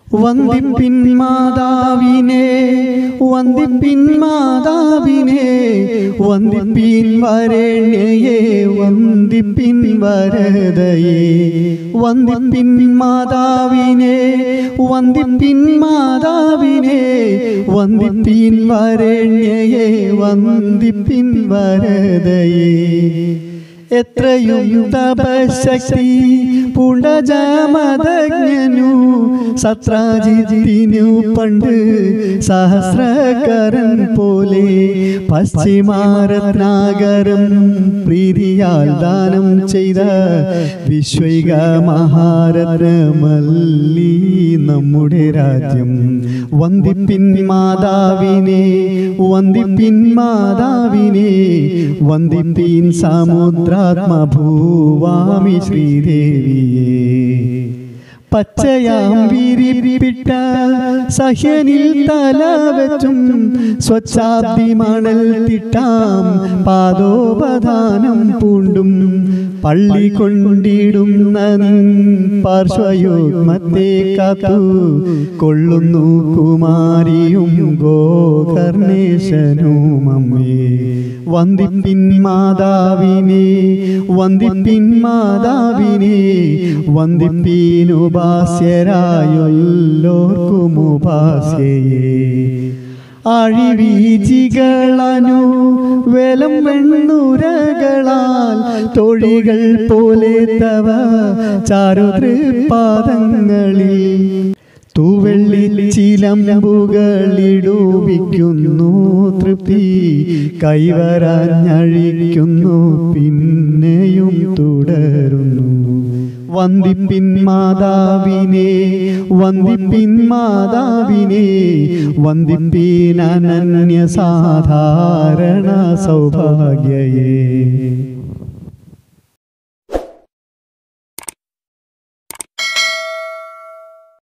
വന്ദിപ്പിൻ മാതാവിനെ വന്ദിപ്പിൻ മാതാവിനെ വന്ദിപ്പിൻ വരണ്യയെ വന്ദിപ്പിൻ വരദയെ വന്ദിപ്പിൻ മാതാവിനെ വന്ദിപ്പിൻ മാതാവിനെ വന്ദിപ്പിൻ വരണ്യയെ വന്ദിപ്പിൻ വരദയെ എത്രയും തപശക്തി പുണ്ടജമദജ്ഞനു സത്രാജിത്തിനു പണ്ട് സഹസ്രകരൻ പോലെ പശ്ചിമാരത്നാകരം പ്രീതിയാൽ ദാനം ചെയ്ത വിശ്വൈക മഹാരത്നമല്ലി നമ്മുടെ രാജ്യം. വന്ദിപ്പിൻ മാതാവിനെ വന്ദിപ്പിൻ മാതാവിനെ വന്ദിപ്പിൻ സമുദ്രാത്മഭൂവാമി ശ്രീദേവിയെ. പച്ചയാം വിരിപ്പിട്ട സഹ്യനിൽ തലവെച്ചും സ്വച്ഛാബ്ദി മണൽ തിട്ടാം പാദോപധാനം പൂണ്ടും പള്ളി കൊണ്ടിടുന്ന പാർശ്വയുഗ്മത്തെ കാത്തു കൊള്ളുന്നു കുമാരിയും ഗോകർണേശനും അമ്മേ. വന്ദിപ്പിൻ മാതാവിനെ വന്ദിപ്പിൻ മാതാവിനെ വന്ദിപ്പിനുപാസ്യരായൊല്ലോർക്കും ഉപാസ്യയെ. ആഴിവീചികളനു വേലം വെണ്ണുരകളാൽ തൊഴികൾ പോലെ തവ ചാരുതൃപാദങ്ങളിൽ തൂവെള്ളിച്ചിലമ്പുകളിടുവിക്കുന്നു തൃപ്തി കൈവരാഞ്ഞഴിക്കുന്നു പിന്നെയും തുടരുന്നു. വന്ദിപ്പിൻ മാതാവിനെ വന്ദിപ്പിൻ മാതാവിനെ വന്ദിപ്പിൻ അനന്യ സാധാരണ സൗഭാഗ്യയെ.